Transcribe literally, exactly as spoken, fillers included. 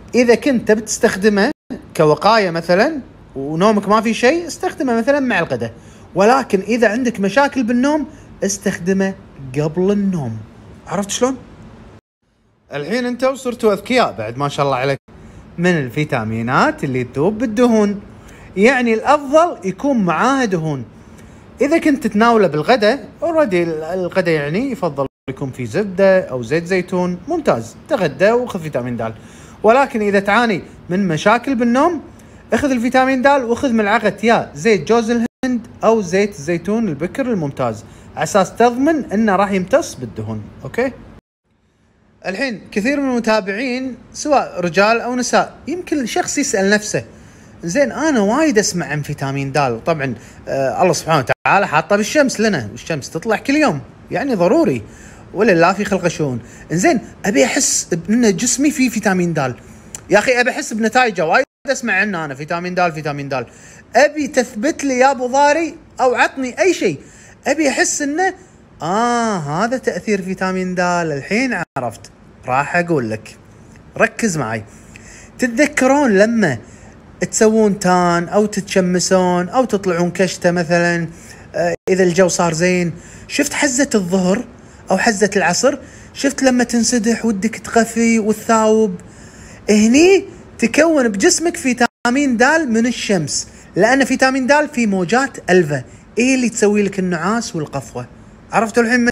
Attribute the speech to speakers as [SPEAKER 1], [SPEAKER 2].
[SPEAKER 1] اذا كنت بتستخدمه كوقايه مثلا ونومك ما في شيء، استخدمه مثلا مع الغداء. ولكن اذا عندك مشاكل بالنوم استخدمه قبل النوم. عرفت شلون؟ الحين انتوا صرتوا اذكياء بعد ما شاء الله عليك. من الفيتامينات اللي تذوب بالدهون، يعني الافضل يكون معاها دهون. اذا كنت تتناوله بالغداء اوريدي، الغداء يعني يفضل يكون في زبده او زيت زيتون، ممتاز، تغدى وخذ فيتامين د. ولكن اذا تعاني من مشاكل بالنوم اخذ الفيتامين د واخذ ملعقه يا زيت جوز الهند او زيت الزيتون البكر الممتاز، على اساس تضمن انه راح يمتص بالدهون. اوكي. الحين كثير من المتابعين سواء رجال او نساء يمكن شخص يسال نفسه زين انا وايد اسمع عن فيتامين د، طبعا آه الله سبحانه وتعالى حاطه بالشمس لنا، والشمس تطلع كل يوم يعني ضروري، ولله في خلق شؤون. زين ابي احس ان جسمي فيه فيتامين د، يا اخي ابي احس بنتائجه، وايد اسمع عنه انا فيتامين د فيتامين د. ابي تثبت لي يا ابو ضاري او عطني اي شيء، ابي احس انه اه هذا تاثير فيتامين د. الحين عرفت، راح اقول لك ركز معي. تتذكرون لما تسوون تان او تتشمسون او تطلعون كشته مثلا آه اذا الجو صار زين، شفت حزه الظهر او حزه العصر، شفت لما تنسدح ودك تغفي وتثاوب، هني تكون بجسمك فيتامين د من الشمس، لان فيتامين د في موجات الفا، ايه اللي تسوي لك النعاس والقفوه. عرفتوا الحين؟